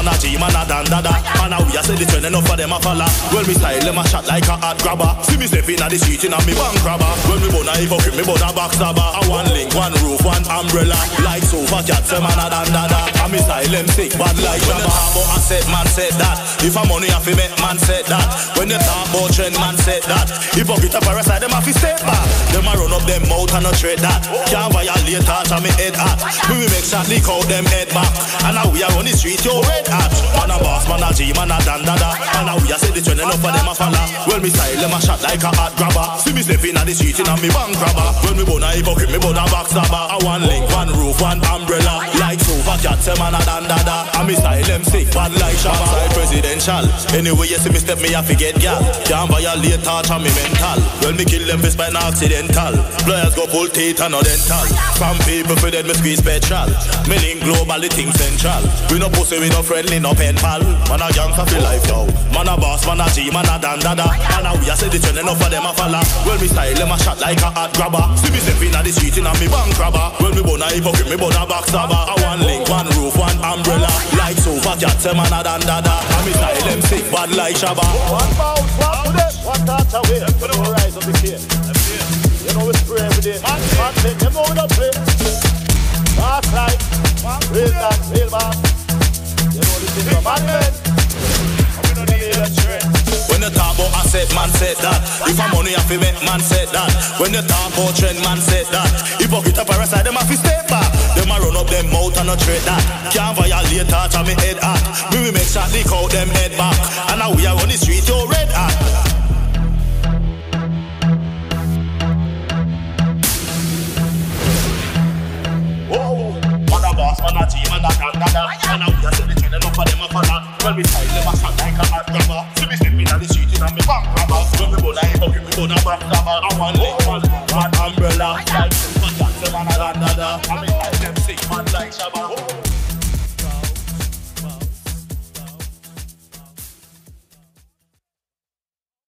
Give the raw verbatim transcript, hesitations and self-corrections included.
man a G, man a Don Dada. And now we a say the trend enough for them a follow. Well me style them a shot like a hot grabber. See me step in a the street in a me bank grabber. When me bun a hypocrite, me bun a backstabber. A one link, one roof, one umbrella. Like sofa cat, say man a Don Dada. And me style them sick, bad like Shabba. When you talk about asset, man said that. If a money a fi make, man said that. When you talk about trend, man said that. Hypocrite a parasite, them a fi step back. Them a run up them mouth and a trade that. Can't violate touch and me head hot. We will make shot leak out them head back. And now we are on the street, yo red hat. Man a boss, man a G, man a Don Dada. And now we a say the trend enough for them a follow. Well me style them a shot like a hot grabber. See me step in a the street in a me bank grabber. When me bun a hypocrite, me bun a backstabber. A one link, one roof, one umbrella. Like sofa cat, say man a Don Dada. And me style them sick, bad like Shabba. Side presidential. Anyway you see me step, me a forget gal. Can't violate touch and me mental. Well me kill them fist by an accidental. Players go pull teeth and no dental. Some people for dead me squeeze special. Me link global, the thing central. We no pussy, we no friendly, no pen pal. Man a gangster for life now. Man a boss, man a G, man a Don Dada. And now we a say the trend enough for them a follow. Well me style them a shot like a hot grabber. See me step in a the street in a me bank grabber. Well me bun a hypocrite, me bun a backstabber. A one link, one roof, one umbrella. Like sofa cat, say man a Don Dada. And me style them sick, bad like Shabba. One bounce, one to them, one touch away. For the rise of the kid. You know we spray every day. Man, man, make them know we don't play. Fast life, real dance, real bass. You know the thing from man, man. We don't need that trend. When you talk about asset, man said that. If a money a fi make, man said that. When you talk about trend, man said that. Hypocrite a parasite, them a fi step back. Them a run up them mouth and no trade that. Can't violate touch and me head hot. Me we make shot leak out them head back. And now we are on the street, yo red hot. Boss, man a G, man a Don Dada. And now we a say the trend enough for them a follow. Well me style them a shot like a hot grabber. See me step in a the street in a me bank grabber. When me bun a hypocrite, me bun a backstabber. A one link, one one umbrella. Like sofa cat, say man a Don Dada. And me style them sick, man like Shabba.